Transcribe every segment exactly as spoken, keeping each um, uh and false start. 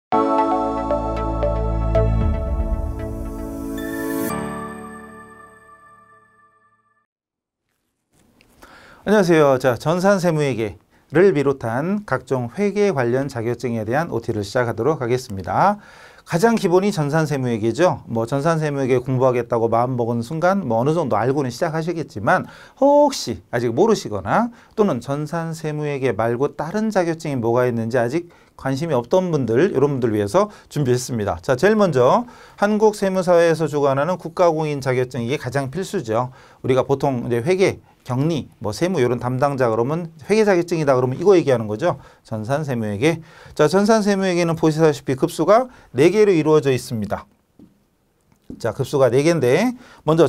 안녕하세요. 자, 전산세무회계를 비롯한 각종 회계 관련 자격증에 대한 오티를 시작하도록 하겠습니다. 가장 기본이 전산세무회계죠. 뭐 전산세무회계 공부하겠다고 마음먹은 순간 뭐 어느 정도 알고는 시작하시겠지만 혹시 아직 모르시거나 또는 전산세무회계 말고 다른 자격증이 뭐가 있는지 아직 관심이 없던 분들, 이런 분들 위해서 준비했습니다. 자, 제일 먼저 한국세무사회에서 주관하는 국가공인 자격증, 이게 가장 필수죠. 우리가 보통 이제 회계, 격리, 뭐 세무 이런 담당자 그러면 회계 자격증이다 그러면 이거 얘기하는 거죠. 전산세무회계. 자, 전산세무회계는 보시다시피 급수가 네 개로 이루어져 있습니다. 자, 급수가 네 개인데 먼저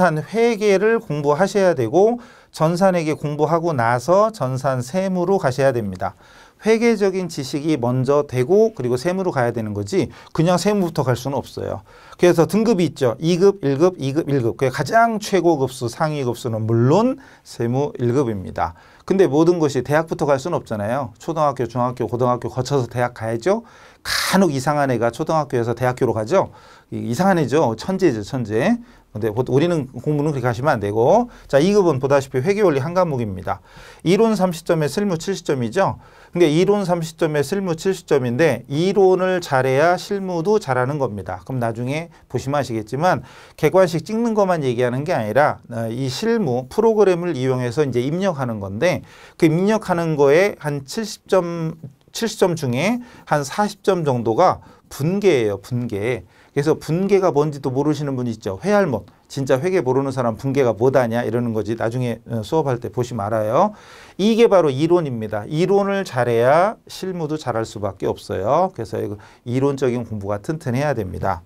전산회계를 공부하셔야 되고 전산회계 공부하고 나서 전산세무로 가셔야 됩니다. 회계적인 지식이 먼저 되고 그리고 세무로 가야 되는 거지 그냥 세무부터 갈 수는 없어요. 그래서 등급이 있죠. 이 급, 일 급, 이 급, 일 급. 그 가장 최고 급수, 상위 급수는 물론 세무 일 급입니다. 근데 모든 것이 대학부터 갈 수는 없잖아요. 초등학교, 중학교, 고등학교 거쳐서 대학 가야죠. 간혹 이상한 애가 초등학교에서 대학교로 가죠. 이상한 애죠. 천재죠, 천재. 근데 우리는 공부는 그렇게 하시면 안 되고. 자, 이 급은 보다시피 회계원리 한 과목입니다. 이론 삼십 점에 실무 칠십 점이죠. 근데 이론 삼십 점에 실무 칠십 점인데 이론을 잘해야 실무도 잘하는 겁니다. 그럼 나중에 보시면 아시겠지만 객관식 찍는 것만 얘기하는 게 아니라 이 실무 프로그램을 이용해서 이제 입력하는 건데 그 입력하는 거에 한 칠십 점, 칠십 점 중에 한 사십 점 정도가 분계예요, 분계. 그래서 분계가 뭔지도 모르시는 분 있죠. 회할못. 진짜 회계 모르는 사람 분계가 뭐다냐 이러는 거지. 나중에 수업할 때 보시면 알아요. 이게 바로 이론입니다. 이론을 잘해야 실무도 잘할 수밖에 없어요. 그래서 이론적인 공부가 튼튼해야 됩니다.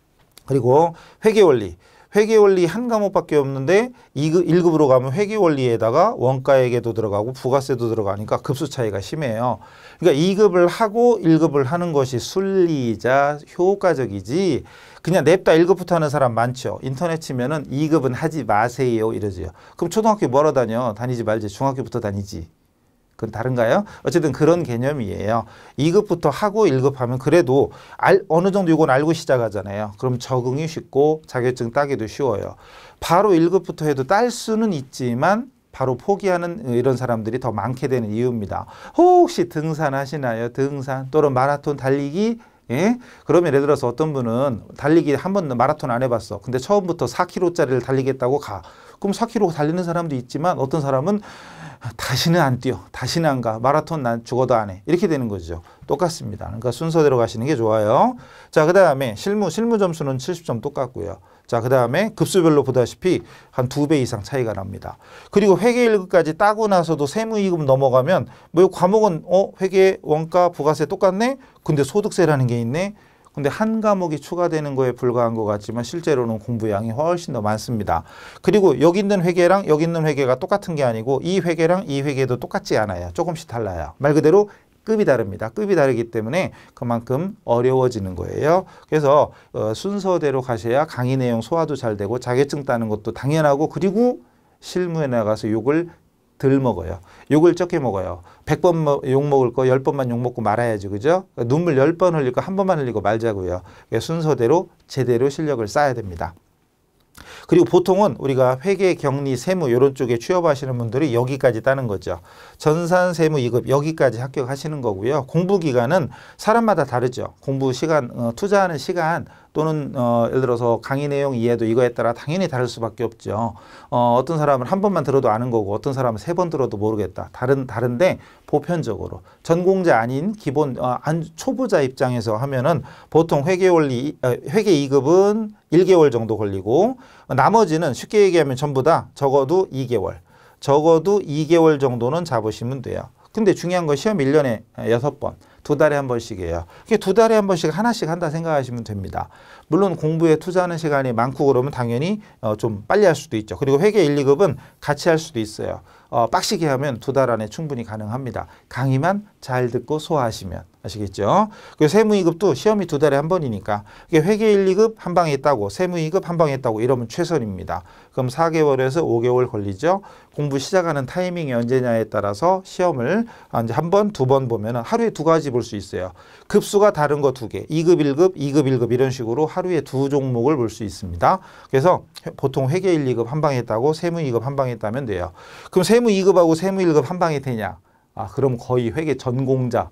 그리고 회계원리. 회계원리 한 과목밖에 없는데 일 급으로 가면 회계원리에다가 원가액에도 들어가고 부가세도 들어가니까 급수 차이가 심해요. 그러니까 이 급을 하고 일 급을 하는 것이 순리이자 효과적이지 그냥 냅다 일 급부터 하는 사람 많죠. 인터넷 치면은 이 급은 하지 마세요 이러지요. 그럼 초등학교 뭐하러 다녀? 다니지 말지. 중학교부터 다니지. 그건 다른가요? 어쨌든 그런 개념이에요. 이 급부터 하고 일 급 하면 그래도 알, 어느 정도 이건 알고 시작하잖아요. 그럼 적응이 쉽고 자격증 따기도 쉬워요. 바로 일 급부터 해도 딸 수는 있지만 바로 포기하는 이런 사람들이 더 많게 되는 이유입니다. 혹시 등산하시나요? 등산 또는 마라톤 달리기? 예? 그러면 예를 들어서 어떤 분은 달리기 한 번도 마라톤 안 해봤어. 근데 처음부터 사 킬로미터짜리를 달리겠다고 가. 그럼 사 킬로미터 달리는 사람도 있지만 어떤 사람은 다시는 안 뛰어. 다시는 안 가. 마라톤 난 죽어도 안 해. 이렇게 되는 거죠. 똑같습니다. 그러니까 순서대로 가시는 게 좋아요. 자, 그 다음에 실무, 실무 점수는 칠십 점 똑같고요. 자, 그 다음에 급수별로 보다시피 한 두 배 이상 차이가 납니다. 그리고 회계 일 급까지 따고 나서도 세무 이 급 넘어가면 뭐 과목은 어 회계, 원가, 부가세 똑같네? 근데 소득세라는 게 있네? 근데 한 과목이 추가되는 거에 불과한 것 같지만 실제로는 공부량이 훨씬 더 많습니다. 그리고 여기 있는 회계랑 여기 있는 회계가 똑같은 게 아니고 이 회계랑 이 회계도 똑같지 않아요. 조금씩 달라요. 말 그대로 급이 다릅니다. 급이 다르기 때문에 그만큼 어려워지는 거예요. 그래서 어, 순서대로 가셔야 강의 내용 소화도 잘 되고 자격증 따는 것도 당연하고 그리고 실무에 나가서 욕을 덜 먹어요. 욕을 적게 먹어요. 백 번 욕 먹을 거 십 번만 욕 먹고 말아야지. 그죠? 눈물 십 번 흘릴 거 한 번만 흘리고 말자고요. 순서대로 제대로 실력을 쌓아야 됩니다. 그리고 보통은 우리가 회계, 격리, 세무 이런 쪽에 취업하시는 분들이 여기까지 따는 거죠. 전산세무 이 급 여기까지 합격하시는 거고요. 공부 기간은 사람마다 다르죠. 공부 시간, 어, 투자하는 시간 또는 어, 예를 들어서 강의 내용 이해도 이거에 따라 당연히 다를 수밖에 없죠. 어, 어떤 사람은 한 번만 들어도 아는 거고 어떤 사람은 세 번 들어도 모르겠다. 다른, 다른데 보편적으로 전공자 아닌 기본 어, 안, 초보자 입장에서 하면은 보통 회계원리, 어, 회계 이 급은 일 개월 정도 걸리고 나머지는 쉽게 얘기하면 전부 다 적어도 이 개월, 적어도 이 개월 정도는 잡으시면 돼요. 근데 중요한 건 시험 일 년에 여섯 번, 두 달에 한 번씩이에요. 두 달에 한 번씩 하나씩 한다 생각하시면 됩니다. 물론 공부에 투자하는 시간이 많고 그러면 당연히 어, 좀 빨리 할 수도 있죠. 그리고 회계 일, 이 급은 같이 할 수도 있어요. 어, 빡시게 하면 두 달 안에 충분히 가능합니다. 강의만 잘 듣고 소화하시면. 아시겠죠? 그 세무 이 급도 시험이 두 달에 한 번이니까 회계 일, 이 급 한 방에 있다고 세무 이 급 한 방에 있다고 이러면 최선입니다. 그럼 사 개월에서 오 개월 걸리죠. 공부 시작하는 타이밍이 언제냐에 따라서 시험을 이제 한 번, 두 번 보면 하루에 두 가지 볼 수 있어요. 급수가 다른 거 두 개, 이 급, 일 급, 이 급, 일 급 이런 식으로 하루에 두 종목을 볼 수 있습니다. 그래서 보통 회계 일, 이 급 한 방에 있다고 세무 이 급 한 방에 있다면 돼요. 그럼 세무 이 급하고 세무 일 급 한 방에 되냐? 아, 그럼 거의 회계 전공자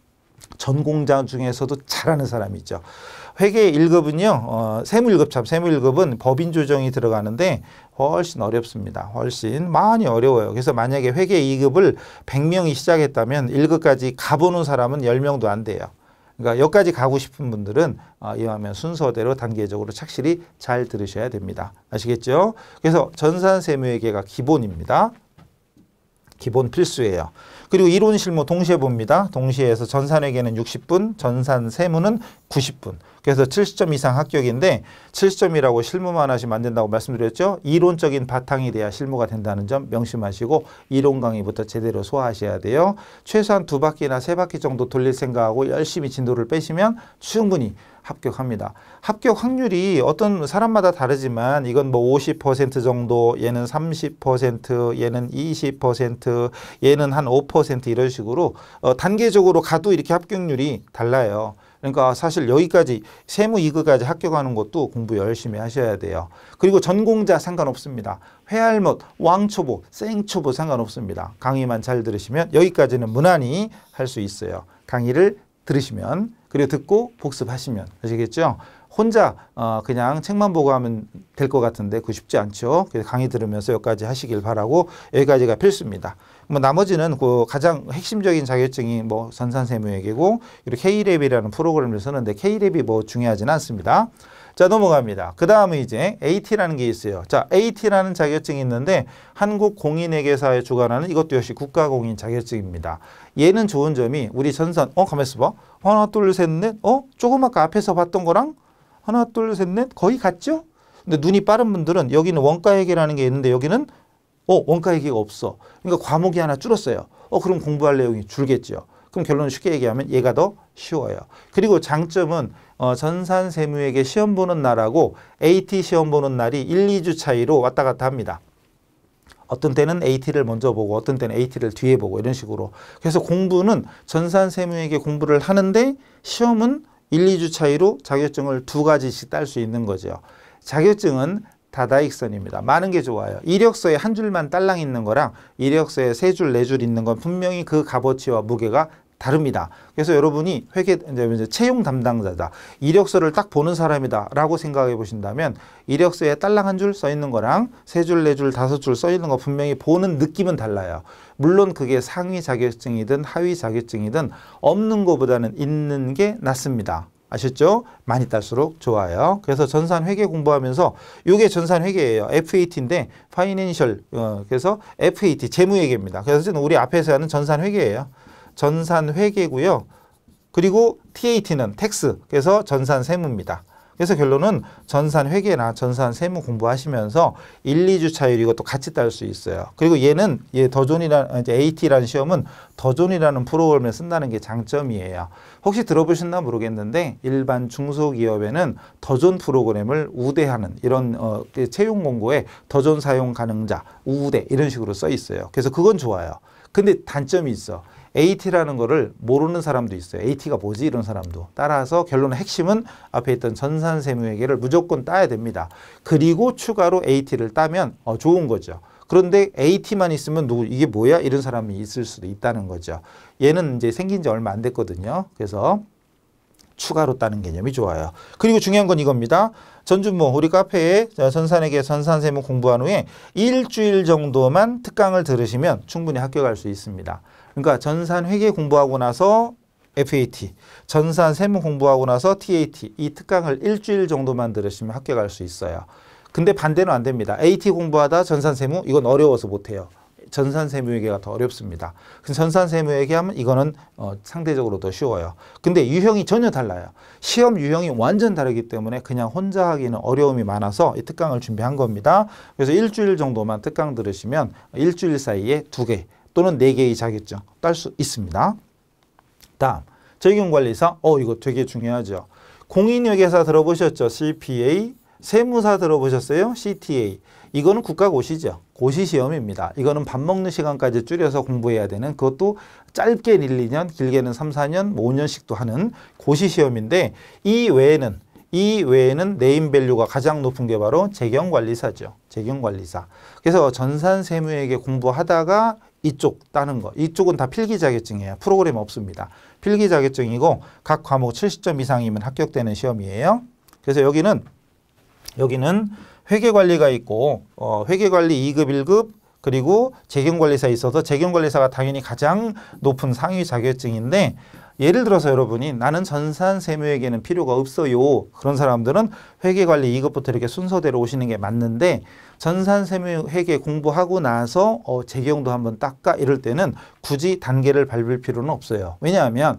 전공자 중에서도 잘하는 사람이 있죠. 회계 일 급은요, 어, 세무 일 급 참, 세무 일 급은 법인 조정이 들어가는데 훨씬 어렵습니다. 훨씬 많이 어려워요. 그래서 만약에 회계 이 급을 백 명이 시작했다면 일 급까지 가보는 사람은 열 명도 안 돼요. 그러니까 여기까지 가고 싶은 분들은 어, 이왕이면 순서대로 단계적으로 착실히 잘 들으셔야 됩니다. 아시겠죠? 그래서 전산세무회계가 기본입니다. 기본 필수예요. 그리고 이론 실무 동시에 봅니다. 동시에 해서 전산회계는 육십 분, 전산세무는 구십 분. 그래서 칠십 점 이상 합격인데 칠십 점이라고 실무만 하시면 안 된다고 말씀드렸죠. 이론적인 바탕이 돼야 실무가 된다는 점 명심하시고 이론 강의부터 제대로 소화하셔야 돼요. 최소한 두 바퀴나 세 바퀴 정도 돌릴 생각하고 열심히 진도를 빼시면 충분히 합격합니다. 합격 확률이 어떤 사람마다 다르지만 이건 뭐 오십 퍼센트 정도, 얘는 삼십 퍼센트, 얘는 이십 퍼센트, 얘는 한 오 퍼센트 이런 식으로 어, 단계적으로 가도 이렇게 합격률이 달라요. 그러니까 사실 여기까지 세무 이 급까지 합격하는 것도 공부 열심히 하셔야 돼요. 그리고 전공자 상관없습니다. 회알못, 왕초보, 생초보 상관없습니다. 강의만 잘 들으시면 여기까지는 무난히 할 수 있어요. 강의를 들으시면 그리고 듣고 복습하시면 아시겠죠? 혼자 어 그냥 책만 보고 하면 될 것 같은데 그거 쉽지 않죠. 그래서 강의 들으면서 여기까지 하시길 바라고 여기까지가 필수입니다. 뭐 나머지는 그 가장 핵심적인 자격증이 뭐 전산세무회계고 그리고 K랩이라는 프로그램을 쓰는데 K랩이 뭐 중요하지는 않습니다. 자, 넘어갑니다. 그 다음에 이제 에이티라는 게 있어요. 자, 에이티라는 자격증이 있는데 한국공인회계사에 주관하는 이것도 역시 국가공인 자격증입니다. 얘는 좋은 점이 우리 전산, 어, 가만있어 봐. 하나, 둘, 셋, 넷, 어? 조금 아까 앞에서 봤던 거랑 하나, 둘, 셋, 넷 거의 같죠? 근데 눈이 빠른 분들은 여기는 원가회계라는 게 있는데 여기는 어, 원가회계가 없어. 그러니까 과목이 하나 줄었어요. 어, 그럼 공부할 내용이 줄겠죠. 그럼 결론을 쉽게 얘기하면 얘가 더 쉬워요. 그리고 장점은 어, 전산세무회계 시험 보는 날하고 에이티 시험 보는 날이 일, 이 주 차이로 왔다 갔다 합니다. 어떤 때는 에이티를 먼저 보고 어떤 때는 에이티를 뒤에 보고 이런 식으로. 그래서 공부는 전산세무회계 공부를 하는데 시험은 일, 이 주 차이로 자격증을 두 가지씩 딸 수 있는 거죠. 자격증은 다다익선입니다. 많은 게 좋아요. 이력서에 한 줄만 딸랑 있는 거랑 이력서에 세 줄, 네 줄 있는 건 분명히 그 값어치와 무게가 다릅니다. 그래서 여러분이 회계 이제 채용 담당자다. 이력서를 딱 보는 사람이다 라고 생각해 보신다면 이력서에 딸랑 한 줄 써 있는 거랑 세 줄, 네 줄, 다섯 줄 써 있는 거 분명히 보는 느낌은 달라요. 물론 그게 상위 자격증이든 하위 자격증이든 없는 것보다는 있는 게 낫습니다. 아셨죠? 많이 딸수록 좋아요. 그래서 전산회계 공부하면서 이게 전산회계예요. 에프에이티인데 파이낸셜 어, 그래서 에프에이티 재무회계입니다. 그래서 우리 앞에서 하는 전산회계예요. 전산회계고요. 그리고 티에이티는 텍스, 그래서 전산세무입니다. 그래서 결론은 전산회계나 전산세무 공부하시면서 일, 이 주 차이로 이것도 같이 딸 수 있어요. 그리고 얘는 얘 더존이라는 이제 에이티라는 시험은 더존이라는 프로그램을 쓴다는 게 장점이에요. 혹시 들어보셨나 모르겠는데 일반 중소기업에는 더존 프로그램을 우대하는 이런 어, 채용 공고에 더존 사용 가능자, 우대 이런 식으로 써 있어요. 그래서 그건 좋아요. 근데 단점이 있어. 에이티라는 거를 모르는 사람도 있어요. 에이티가 뭐지? 이런 사람도. 따라서 결론의 핵심은 앞에 있던 전산세무회계를 무조건 따야 됩니다. 그리고 추가로 에이티를 따면 어, 좋은 거죠. 그런데 에이티만 있으면 누구 이게 뭐야? 이런 사람이 있을 수도 있다는 거죠. 얘는 이제 생긴 지 얼마 안 됐거든요. 그래서 추가로 따는 개념이 좋아요. 그리고 중요한 건 이겁니다. 전준모 우리 카페에 전산회계 전산세무 공부한 후에 일주일 정도만 특강을 들으시면 충분히 합격할 수 있습니다. 그러니까 전산회계 공부하고 나서 에프에이티, 전산세무 공부하고 나서 티에이티 이 특강을 일주일 정도만 들으시면 합격할 수 있어요. 근데 반대는 안 됩니다. 에이티 공부하다 전산세무 이건 어려워서 못해요. 전산세무회계가 더 어렵습니다. 전산세무회계 하면 이거는 어, 상대적으로 더 쉬워요. 근데 유형이 전혀 달라요. 시험 유형이 완전 다르기 때문에 그냥 혼자 하기는 어려움이 많아서 이 특강을 준비한 겁니다. 그래서 일주일 정도만 특강 들으시면 일주일 사이에 두 개 또는 네 개의 자격증 딸 수 있습니다. 다음 재경관리사, 어 이거 되게 중요하죠. 공인회계사 들어보셨죠? 씨피에이. 세무사 들어보셨어요? 씨티에이. 이거는 국가고시죠. 고시 시험입니다. 이거는 밥 먹는 시간까지 줄여서 공부해야 되는, 그것도 짧게 일, 이 년, 길게는 삼, 사 년, 뭐 오 년씩도 하는 고시 시험인데, 이 외에는 이 외에는 네임밸류가 가장 높은 게 바로 재경관리사죠. 재경관리사. 그래서 전산세무회계 공부하다가 이쪽 따는 거. 이쪽은 다 필기 자격증이에요. 프로그램 없습니다. 필기 자격증이고 각 과목 칠십 점 이상이면 합격되는 시험이에요. 그래서 여기는 여기는 회계관리가 있고 어, 회계관리 이 급, 일 급 그리고 재경관리사 있어서 재경관리사가 당연히 가장 높은 상위 자격증인데, 예를 들어서 여러분이 나는 전산세무회계는 필요가 없어요. 그런 사람들은 회계관리 이 급부터 이렇게 순서대로 오시는 게 맞는데, 전산세무회계 공부하고 나서 어, 재경도 한번 닦아 이럴 때는 굳이 단계를 밟을 필요는 없어요. 왜냐하면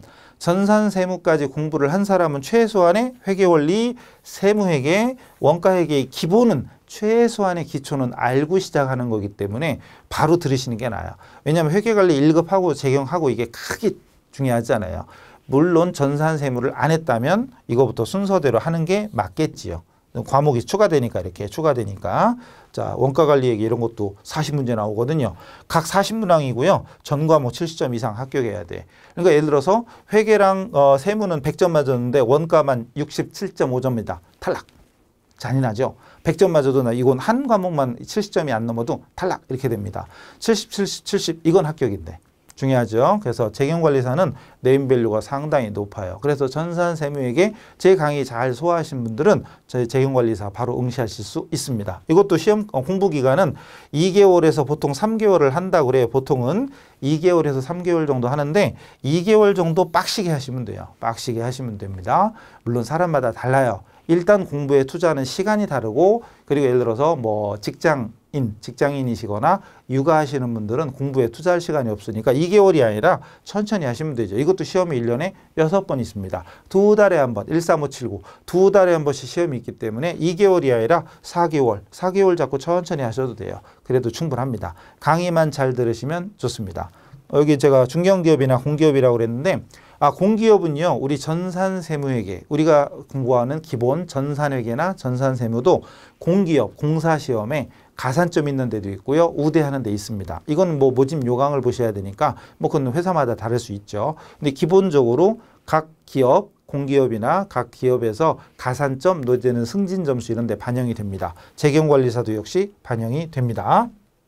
전산세무까지 공부를 한 사람은 최소한의 회계원리, 세무회계, 원가회계의 기본은 최소한의 기초는 알고 시작하는 거기 때문에 바로 들으시는 게 나아요. 왜냐하면 회계관리 일 급하고 재경하고 이게 크게 중요하잖아요. 물론 전산세무를 안 했다면 이거부터 순서대로 하는 게 맞겠지요. 과목이 추가되니까 이렇게 추가되니까. 자, 원가관리회계 이런 것도 사십 문제 나오거든요. 각 사십 문항이고요. 전 과목 칠십 점 이상 합격해야 돼. 그러니까 예를 들어서 회계랑 어, 세무는 백 점 맞았는데 원가만 육십칠 점 오 점이다. 탈락. 잔인하죠. 백 점 맞아도 나 이건 한 과목만 칠십 점이 안 넘어도 탈락 이렇게 됩니다. 칠십, 칠십, 칠십 이건 합격인데. 중요하죠. 그래서 재경관리사는 네임밸류가 상당히 높아요. 그래서 전산세무회계 제 강의 잘 소화하신 분들은 저희 재경관리사 바로 응시하실 수 있습니다. 이것도 시험 공부 기간은 이 개월에서 보통 삼 개월을 한다고 그래요. 보통은 이 개월에서 삼 개월 정도 하는데 이 개월 정도 빡시게 하시면 돼요. 빡시게 하시면 됩니다. 물론 사람마다 달라요. 일단 공부에 투자하는 시간이 다르고, 그리고 예를 들어서 뭐 직장인, 직장인이시거나 육아하시는 분들은 공부에 투자할 시간이 없으니까 이 개월이 아니라 천천히 하시면 되죠. 이것도 시험이 일 년에 여섯 번 있습니다. 두 달에 한 번, 일삼오칠구 두 달에 한 번씩 시험이 있기 때문에 이 개월이 아니라 사 개월, 사 개월 잡고 천천히 하셔도 돼요. 그래도 충분합니다. 강의만 잘 들으시면 좋습니다. 여기 제가 중견기업이나 공기업이라고 그랬는데, 아, 공기업은요, 우리 전산세무회계, 우리가 공부하는 기본 전산회계나 전산세무도 공기업, 공사시험에 가산점 있는 데도 있고요, 우대하는 데 있습니다. 이건 뭐 모집 요강을 보셔야 되니까 뭐 그건 회사마다 다를 수 있죠. 근데 기본적으로 각 기업, 공기업이나 각 기업에서 가산점, 노되는 승진 점수 이런 데 반영이 됩니다. 재경관리사도 역시 반영이 됩니다.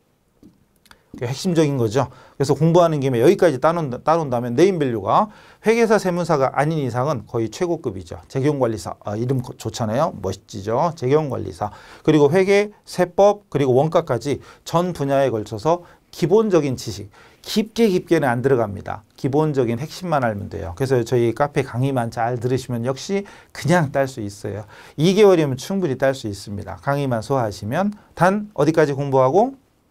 핵심적인 거죠. 그래서 공부하는 김에 여기까지 따놓, 따놓는다면 네임밸류가 회계사 세무사가 아닌 이상은 거의 최고급이죠. 재경관리사, 아, 이름 좋잖아요. 멋지죠. 재경관리사. 그리고 회계, 세법, 그리고 원가까지 전 분야에 걸쳐서 기본적인 지식, 깊게 깊게는 안 들어갑니다. 기본적인 핵심만 알면 돼요. 그래서 저희 카페 강의만 잘 들으시면 역시 그냥 딸 수 있어요. 이 개월이면 충분히 딸 수 있습니다. 강의만 소화하시면. 단 어디까지 공부하고?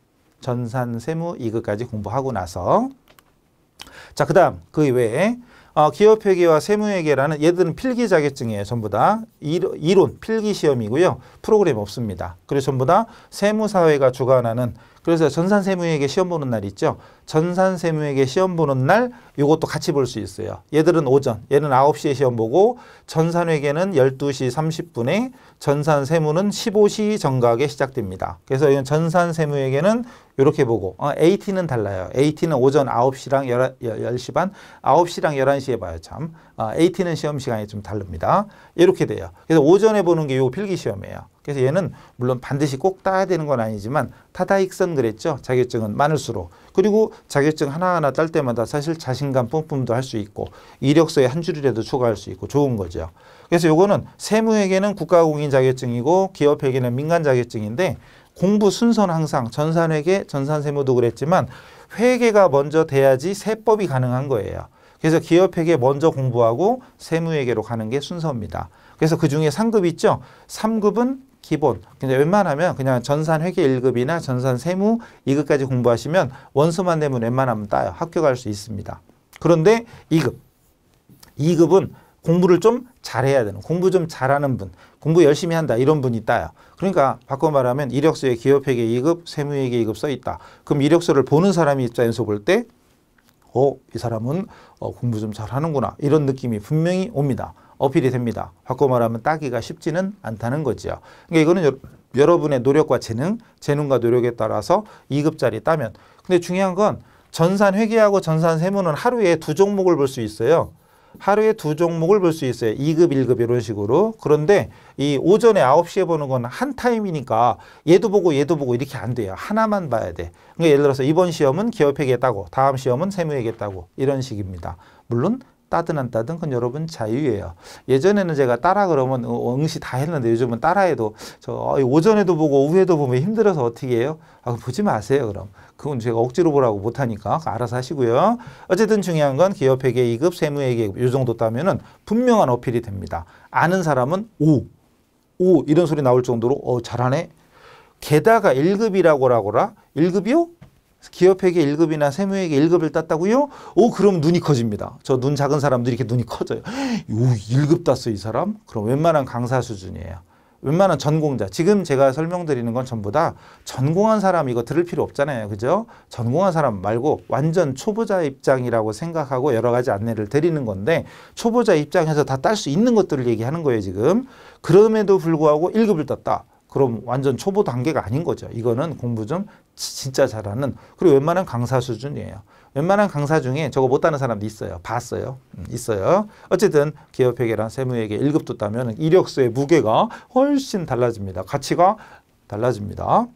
전산세무 이 급까지 공부하고 나서. 자, 그 다음 그 외에 어, 기업회계와 세무회계라는 얘들은 필기 자격증이에요. 전부 다 이론 필기 시험이고요. 프로그램 없습니다. 그래서 전부 다 세무사회가 주관하는, 그래서 전산세무회계 시험 보는 날 있죠. 전산세무회계 시험 보는 날 이것도 같이 볼 수 있어요. 얘들은 오전, 얘는 아홉 시에 시험 보고, 전산회계는 열두 시 삼십 분에, 전산세무는 십오 시 정각에 시작됩니다. 그래서 이건 전산세무회계는 이렇게 보고, 어, 에이티는 달라요. 에이티는 오전 아홉 시랑 열 시 반, 아홉 시랑 열한 시에 봐요. 참. 어, 에이티는 시험 시간이 좀 다릅니다. 이렇게 돼요. 그래서 오전에 보는 게 요 필기 시험이에요. 그래서 얘는 물론 반드시 꼭 따야 되는 건 아니지만 타다익선 그랬죠. 자격증은 많을수록. 그리고 자격증 하나하나 딸 때마다 사실 자신감 뿜뿜도 할 수 있고 이력서에 한 줄이라도 추가할 수 있고 좋은 거죠. 그래서 요거는 세무회계는 국가공인 자격증이고 기업회계는 민간 자격증인데, 공부 순서는 항상 전산회계, 전산세무도 그랬지만 회계가 먼저 돼야지 세법이 가능한 거예요. 그래서 기업회계 먼저 공부하고 세무회계로 가는 게 순서입니다. 그래서 그중에 삼 급 있죠. 삼 급은 기본. 근데 웬만하면 그냥 전산회계 일 급이나 전산세무 이 급까지 공부하시면 원서만 내면 웬만하면 따요. 합격할 수 있습니다. 그런데 이 급. 이 급은 공부를 좀 잘해야 되는, 공부 좀 잘하는 분, 공부 열심히 한다 이런 분이 따요. 그러니까 바꿔 말하면 이력서에 기업회계 이 급, 세무회계 이 급 써 있다. 그럼 이력서를 보는 사람이 입장에서 볼 때 어, 이 사람은 어, 공부 좀 잘하는구나 이런 느낌이 분명히 옵니다. 어필이 됩니다. 바꿔 말하면 따기가 쉽지는 않다는 거죠. 그러니까 이거는 여, 여러분의 노력과 재능, 재능과 노력에 따라서 이 급짜리 따면. 근데 중요한 건 전산 회계하고 전산 세무는 하루에 두 종목을 볼 수 있어요. 하루에 두 종목을 볼 수 있어요. 이 급, 일 급 이런 식으로. 그런데 이 오전에 아홉 시에 보는 건 한 타임이니까 얘도 보고 얘도 보고 이렇게 안 돼요. 하나만 봐야 돼. 그러니까 예를 들어서 이번 시험은 기업회계 따고 다음 시험은 세무회계 따고 이런 식입니다. 물론 따든 안 따든 그건 여러분 자유예요. 예전에는 제가 따라 그러면 응시 다 했는데 요즘은 따라해도 저 오전에도 보고 오후에도 보면 힘들어서 어떻게 해요? 아, 보지 마세요 그럼. 그건 제가 억지로 보라고 못하니까 알아서 하시고요. 어쨌든 중요한 건 기업회계 이 급, 세무회계 이 정도 따면은 분명한 어필이 됩니다. 아는 사람은 오, 오 이런 소리 나올 정도로 어 잘하네. 게다가 일 급이라고 하거라. 일 급이요? 기업회계 일 급이나 세무회계 일 급을 땄다고요? 오, 그럼 눈이 커집니다. 저 눈 작은 사람도 이렇게 눈이 커져요. 오, 일 급 땄어 이 사람? 그럼 웬만한 강사 수준이에요. 웬만한 전공자. 지금 제가 설명드리는 건 전부 다 전공한 사람 이거 들을 필요 없잖아요. 그죠? 전공한 사람 말고 완전 초보자 입장이라고 생각하고 여러 가지 안내를 드리는 건데 초보자 입장에서 다 딸 수 있는 것들을 얘기하는 거예요. 지금. 그럼에도 불구하고 일 급을 땄다. 그럼 완전 초보 단계가 아닌 거죠. 이거는 공부 좀 진짜 잘하는 그리고 웬만한 강사 수준이에요. 웬만한 강사 중에 저거 못하는 사람도 있어요. 봤어요. 음, 있어요. 어쨌든 기업회계랑 세무회계 일 급도 따면 이력서의 무게가 훨씬 달라집니다. 가치가 달라집니다.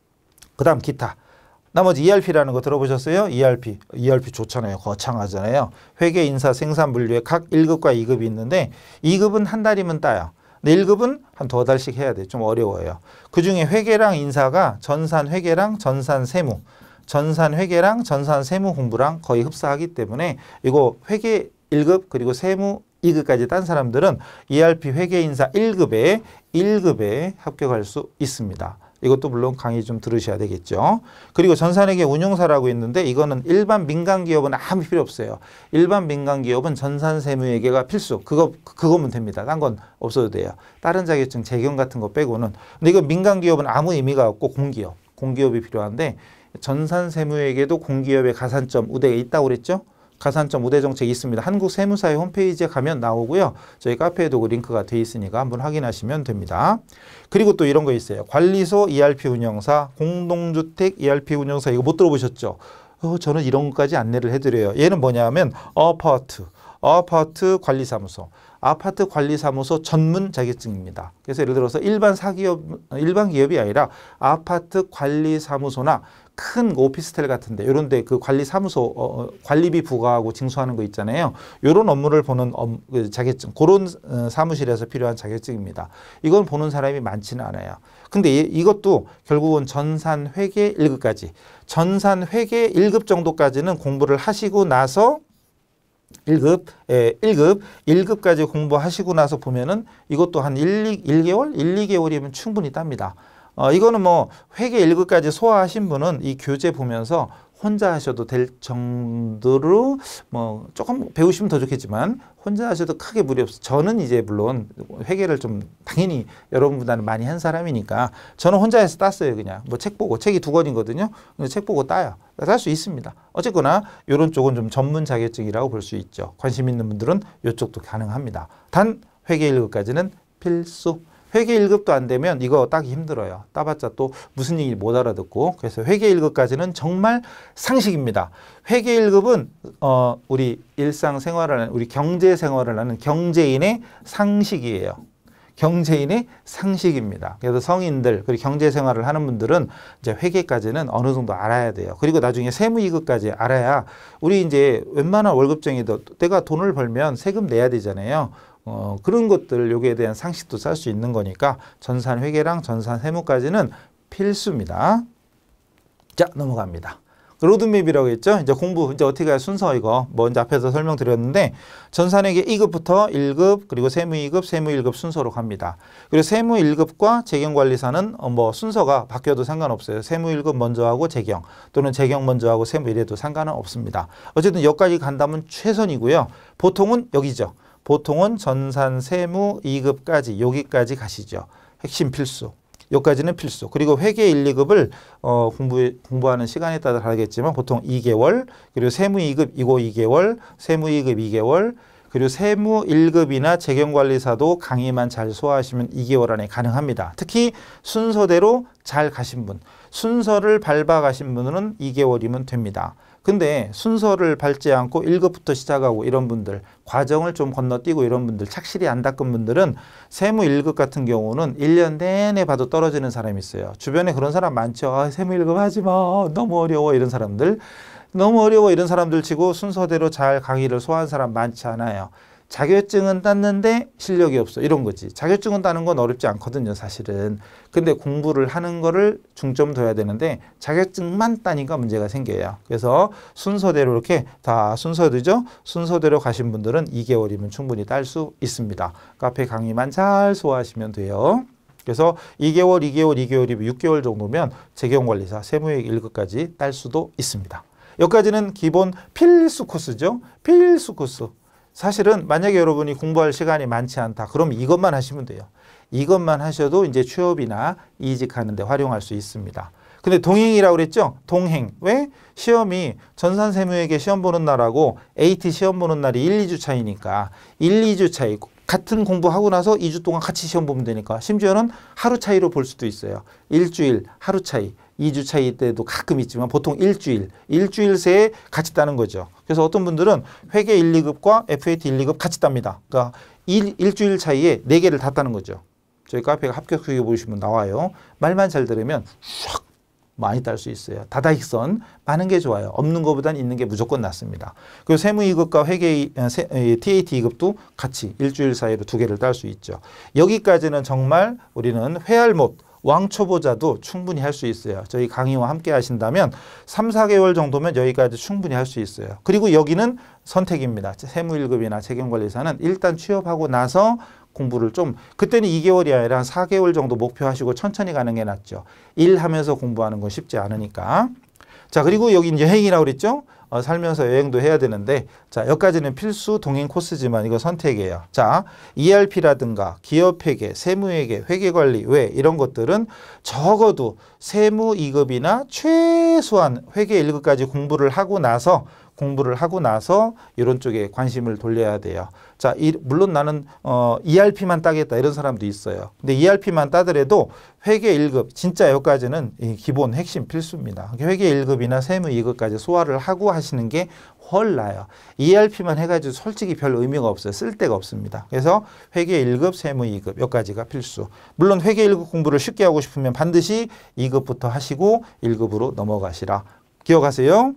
그 다음 기타. 나머지 이알피라는 거 들어보셨어요? 이알피. 이알피 좋잖아요. 거창하잖아요. 회계, 인사, 생산, 분류에 각 일 급과 이 급이 있는데 이 급은 한 달이면 따요. 근데 일 급은 한 두 달씩 해야 돼. 좀 어려워요. 그중에 회계랑 인사가 전산 회계랑 전산 세무, 전산 회계랑 전산 세무 공부랑 거의 흡사하기 때문에 이거 회계 일 급 그리고 세무 이 급까지 딴 사람들은 이알피 회계 인사 일 급에 일 급에 합격할 수 있습니다. 이것도 물론 강의 좀 들으셔야 되겠죠. 그리고 전산회계 운용사라고 있는데 이거는 일반 민간 기업은 아무 필요 없어요. 일반 민간 기업은 전산 세무회계가 필수. 그거 그거면 됩니다. 딴 건 없어도 돼요. 다른 자격증 재경 같은 거 빼고는. 근데 이거 민간 기업은 아무 의미가 없고 공기업, 공기업이 필요한데 전산 세무회계도 공기업의 가산점 우대가 있다고 그랬죠. 가산점 우대 정책이 있습니다. 한국세무사의 홈페이지에 가면 나오고요. 저희 카페에도 그 링크가 돼 있으니까 한번 확인하시면 됩니다. 그리고 또 이런 거 있어요. 관리소 이알피 운영사, 공동주택 이알피 운영사 이거 못 들어보셨죠? 어, 저는 이런 것까지 안내를 해드려요. 얘는 뭐냐면 아파트, 아파트 관리사무소, 아파트 관리사무소 전문 자격증입니다. 그래서 예를 들어서 일반 사기업, 일반 기업이 아니라 아파트 관리사무소나 큰 오피스텔 같은데 이런 데 그 관리사무소 어, 관리비 부과하고 징수하는 거 있잖아요. 이런 업무를 보는 업, 그 자격증 그런 어, 사무실에서 필요한 자격증입니다. 이건 보는 사람이 많지는 않아요. 근데 이, 이것도 결국은 전산회계 일 급까지 전산회계 일 급 정도까지는 공부를 하시고 나서 일 급, 예, 일 급, 일 급까지 공부하시고 나서 보면은 이것도 한 일, 이, 일 개월, 일, 이 개월이면 충분히 땁니다. 어, 이거는 뭐 회계 일 급까지 소화하신 분은 이 교재 보면서 혼자 하셔도 될 정도로 뭐 조금 배우시면 더 좋겠지만 혼자 하셔도 크게 무리 없어요. 저는 이제 물론 회계를 좀 당연히 여러분보다는 많이 한 사람이니까 저는 혼자 해서 땄어요. 그냥 뭐 책 보고 책이 두 권이거든요. 책 보고 따요. 딸 수 있습니다. 어쨌거나 이런 쪽은 좀 전문 자격증이라고 볼 수 있죠. 관심 있는 분들은 이쪽도 가능합니다. 단 회계 일 급까지는 필수. 회계 일 급도 안 되면 이거 따기 힘들어요. 따봤자 또 무슨 얘기 못 알아듣고. 그래서 회계 일 급까지는 정말 상식입니다. 회계 일 급은 어, 우리 일상생활을 하는, 우리 경제생활을 하는 경제인의 상식이에요. 경제인의 상식입니다. 그래서 성인들 그리고 경제생활을 하는 분들은 이제 회계까지는 어느 정도 알아야 돼요. 그리고 나중에 세무 이 급까지 알아야 우리 이제 웬만한 월급쟁이도 내가 돈을 벌면 세금 내야 되잖아요. 어, 그런 것들 여기에 대한 상식도 쌓을 수 있는 거니까 전산 회계랑 전산 세무까지는 필수입니다. 자, 넘어갑니다. 로드맵이라고 했죠. 이제 공부 이제 어떻게 할 순서 이거 뭐 이제 앞에서 설명드렸는데 전산회계 이 급부터 일 급 그리고 세무 이 급, 세무 일 급 순서로 갑니다. 그리고 세무 일 급과 재경관리사는 어 뭐 순서가 바뀌어도 상관없어요. 세무 일 급 먼저 하고 재경 또는 재경 먼저 하고 세무 이래도 상관은 없습니다. 어쨌든 여기까지 간다면 최선이고요. 보통은 여기죠. 보통은 전산 세무 이 급까지 여기까지 가시죠. 핵심 필수. 여기까지는 필수. 그리고 회계 일, 이 급을 어, 공부, 공부하는 시간에 따라 다르겠지만 보통 이 개월, 그리고 세무 이 급 이거 이 개월, 세무 이 급 이 개월, 그리고 세무 일 급이나 재경관리사도 강의만 잘 소화하시면 이 개월 안에 가능합니다. 특히 순서대로 잘 가신 분, 순서를 밟아 가신 분은 이 개월이면 됩니다. 근데 순서를 밟지 않고 일 급부터 시작하고 이런 분들, 과정을 좀 건너뛰고 이런 분들, 착실히 안 닦은 분들은 세무 일 급 같은 경우는 일 년 내내 봐도 떨어지는 사람이 있어요. 주변에 그런 사람 많죠. 아, 세무 일 급 하지 마. 너무 어려워. 이런 사람들. 너무 어려워. 이런 사람들 치고 순서대로 잘 강의를 소화한 사람 많지 않아요. 자격증은 땄는데 실력이 없어. 이런 거지. 자격증은 따는 건 어렵지 않거든요, 사실은. 근데 공부를 하는 거를 중점 둬야 되는데 자격증만 따니까 문제가 생겨요. 그래서 순서대로 이렇게 다 순서대죠. 순서대로 가신 분들은 이 개월이면 충분히 딸 수 있습니다. 카페 강의만 잘 소화하시면 돼요. 그래서 이 개월, 이 개월, 이 개월이면 육 개월 정도면 재경관리사, 세무회계 일 급까지 딸 수도 있습니다. 여기까지는 기본 필수 코스죠. 필수 코스. 사실은 만약에 여러분이 공부할 시간이 많지 않다. 그럼 이것만 하시면 돼요. 이것만 하셔도 이제 취업이나 이직하는 데 활용할 수 있습니다. 근데 동행이라고 그랬죠? 동행. 왜? 시험이 전산세무회계 시험 보는 날하고 에이티 시험 보는 날이 일, 이 주 차이니까 일, 이 주 차이. 같은 공부하고 나서 이 주 동안 같이 시험 보면 되니까 심지어는 하루 차이로 볼 수도 있어요. 일주일, 하루 차이. 이 주 차이 때도 가끔 있지만 보통 일주일, 일주일 새에 같이 따는 거죠. 그래서 어떤 분들은 회계 일, 이 급과 에프에이티 일, 이 급 같이 땁니다. 그러니까 일, 일주일 차이에 네 개를 다 따는 거죠. 저희 카페가 합격 후기 보시면 나와요. 말만 잘 들으면 샥 많이 딸 수 있어요. 다다익선 많은 게 좋아요. 없는 것보단 있는 게 무조건 낫습니다. 그리고 세무 이 급과 회계 티에이티 이 급도 같이 일주일 사이로 두 개를 딸 수 있죠. 여기까지는 정말 우리는 회알못 왕초보자도 충분히 할 수 있어요. 저희 강의와 함께 하신다면 삼, 사 개월 정도면 여기까지 충분히 할 수 있어요. 그리고 여기는 선택입니다. 세무 일 급이나 재경관리사는 일단 취업하고 나서 공부를 좀, 그때는 이 개월이 아니라 사 개월 정도 목표하시고 천천히 가는 게 낫죠. 일하면서 공부하는 건 쉽지 않으니까. 자, 그리고 여긴 여행이라고 그랬죠? 어, 살면서 여행도 해야 되는데, 자, 여기까지는 필수 동행 코스지만 이거 선택이에요. 자, 이알피라든가 기업회계, 세무회계, 회계관리, 외 이런 것들은 적어도 세무 이 급이나 최소한 회계 일 급까지 공부를 하고 나서 공부를 하고 나서 이런 쪽에 관심을 돌려야 돼요. 자, 이, 물론 나는 어, 이알피만 따겠다 이런 사람도 있어요. 근데 이알피만 따더라도 회계 일 급 진짜 여기까지는 이 기본 핵심 필수입니다. 회계 일 급이나 세무 이 급까지 소화를 하고 하시는 게 훨 나아요. 이알피만 해가지고 솔직히 별 의미가 없어요. 쓸데가 없습니다. 그래서 회계 일 급, 세무 이 급 여기까지가 필수. 물론 회계 일 급 공부를 쉽게 하고 싶으면 반드시 이 급부터 하시고 일 급으로 넘어가시라. 기억하세요?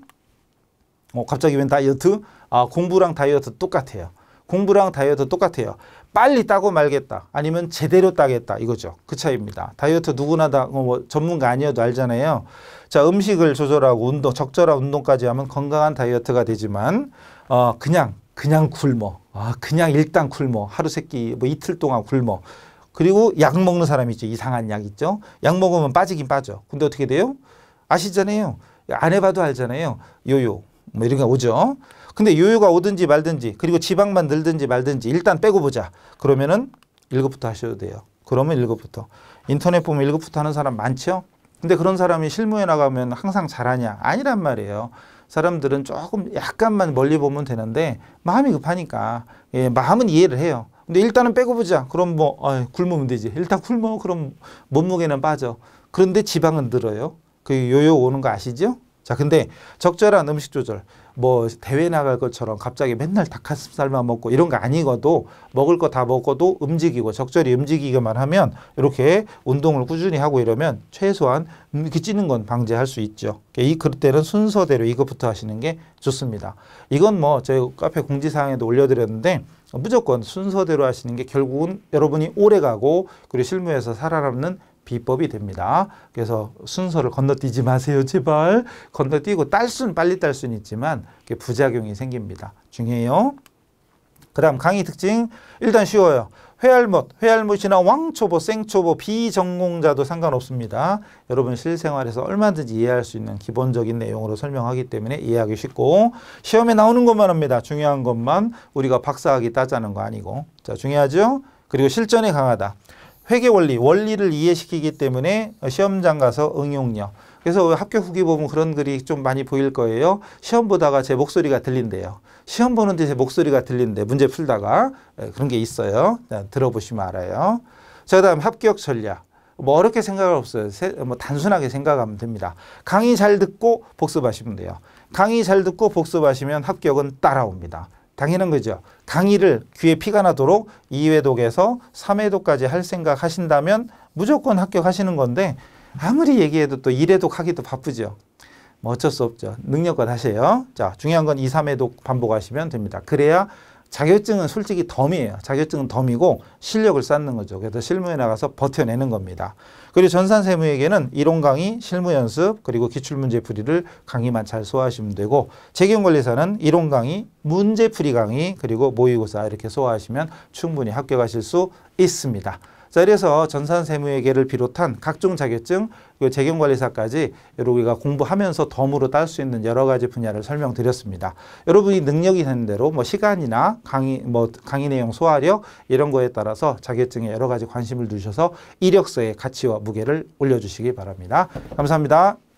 어, 갑자기 웬 다이어트? 아, 공부랑 다이어트 똑같아요. 공부랑 다이어트 똑같아요. 빨리 따고 말겠다. 아니면 제대로 따겠다. 이거죠. 그 차이입니다. 다이어트 누구나 다 뭐 전문가 아니어도 알잖아요. 자, 음식을 조절하고 운동, 적절한 운동까지 하면 건강한 다이어트가 되지만 어, 그냥 그냥 굶어. 아, 그냥 일단 굶어. 하루 세끼 뭐 이틀 동안 굶어. 그리고 약 먹는 사람 있죠. 이상한 약 있죠. 약 먹으면 빠지긴 빠져. 근데 어떻게 돼요? 아시잖아요. 안 해봐도 알잖아요. 요요. 뭐 이런 게 오죠. 근데 요요가 오든지 말든지 그리고 지방만 늘든지 말든지 일단 빼고 보자. 그러면은 일 급부터 하셔도 돼요. 그러면 일 급부터. 인터넷 보면 일 급부터 하는 사람 많죠? 근데 그런 사람이 실무에 나가면 항상 잘하냐? 아니란 말이에요. 사람들은 조금 약간만 멀리 보면 되는데 마음이 급하니까 예, 마음은 이해를 해요. 근데 일단은 빼고 보자. 그럼 뭐 어이, 굶으면 되지. 일단 굶어. 그럼 몸무게는 빠져. 그런데 지방은 늘어요. 그 요요 오는 거 아시죠? 자, 근데 적절한 음식 조절, 뭐 대회 나갈 것처럼 갑자기 맨날 닭가슴살만 먹고 이런 거 아니고도 먹을 거 다 먹어도 움직이고 적절히 움직이기만 하면 이렇게 운동을 꾸준히 하고 이러면 최소한 이렇게 찌는 건 방지할 수 있죠. 이 그럴 때는 순서대로 이것부터 하시는 게 좋습니다. 이건 뭐 저희 카페 공지사항에도 올려드렸는데 무조건 순서대로 하시는 게 결국은 여러분이 오래 가고 그리고 실무에서 살아남는 비법이 됩니다. 그래서 순서를 건너뛰지 마세요. 제발. 건너뛰고 딸 수는 빨리 딸 수는 있지만 부작용이 생깁니다. 중요해요. 그 다음 강의 특징. 일단 쉬워요. 회알못, 회알못이나 왕초보, 생초보, 비전공자도 상관없습니다. 여러분 실생활에서 얼마든지 이해할 수 있는 기본적인 내용으로 설명하기 때문에 이해하기 쉽고 시험에 나오는 것만 합니다. 중요한 것만. 우리가 박사학위 따자는 거 아니고. 자, 중요하죠? 그리고 실전에 강하다. 회계 원리, 원리를 이해시키기 때문에 시험장 가서 응용력. 그래서 합격 후기 보면 그런 글이 좀 많이 보일 거예요. 시험 보다가 제 목소리가 들린대요. 시험 보는데 제 목소리가 들린대. 문제 풀다가 그런 게 있어요. 들어보시면 알아요. 자, 그다음 합격 전략. 뭐 어렵게 생각할 없어요. 뭐 단순하게 생각하면 됩니다. 강의 잘 듣고 복습하시면 돼요. 강의 잘 듣고 복습하시면 합격은 따라옵니다. 당연한 거죠. 강의를 귀에 피가 나도록 이 회독에서 삼 회독까지 할 생각 하신다면 무조건 합격하시는 건데 아무리 얘기해도 또 일 회독 하기도 바쁘죠. 뭐 어쩔 수 없죠. 능력껏 하세요. 자, 중요한 건 이, 삼 회독 반복하시면 됩니다. 그래야 자격증은 솔직히 덤이에요. 자격증은 덤이고 실력을 쌓는 거죠. 그래서 실무에 나가서 버텨내는 겁니다. 그리고 전산세무에게는 이론 강의, 실무 연습, 그리고 기출문제 풀이를 강의만 잘 소화하시면 되고 재경관리사는 이론 강의, 문제풀이 강의, 그리고 모의고사 이렇게 소화하시면 충분히 합격하실 수 있습니다. 자, 그래서 전산세무회계를 비롯한 각종 자격증, 그리고 재경관리사까지 우리가 공부하면서 덤으로 딸 수 있는 여러 가지 분야를 설명드렸습니다. 여러분이 능력이 되는 대로 뭐 시간이나 강의, 뭐 강의 내용 소화력 이런 거에 따라서 자격증에 여러 가지 관심을 두셔서 이력서의 가치와 무게를 올려주시기 바랍니다. 감사합니다.